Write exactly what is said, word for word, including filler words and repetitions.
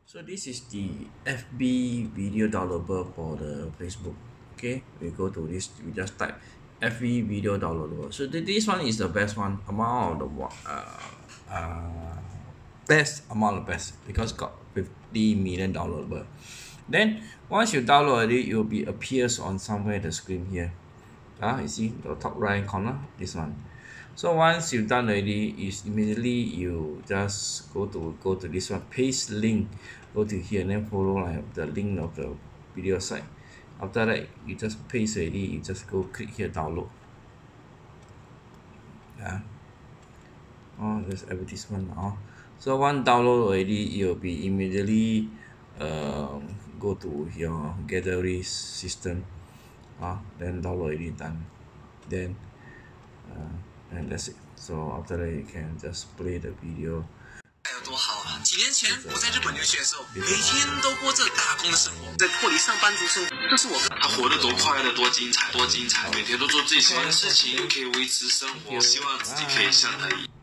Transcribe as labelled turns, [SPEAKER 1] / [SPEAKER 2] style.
[SPEAKER 1] So this is the F B video downloader for the Facebook. Okay, we go to this. We just type F B video downloader. So th this one is the best one among the uh, uh, best among the best because got fifty million downloadable. Then once you download it, it will be appears on somewhere the screen here. Ah, you see the top right corner, this one. So once you've done already, is immediately you just go to go to this one, paste link, go to here and then follow like the link of the video site. After that, you just paste already, you just go click here download. Yeah. Oh, there's advertisement now. So one download already, you'll be immediately um, go to your gallery system. Uh, then download already done. Then uh, and that's it. So after that, you can just play the video.
[SPEAKER 2] 有多好啊！几年前我在日本留学的时候，每天都过着打工的生活，在脱离上班族生活，这是我
[SPEAKER 3] 他活得多快乐，多精彩，多精彩！每天都做自己喜欢的事情，可以维持生活。希望自己可以像他一样。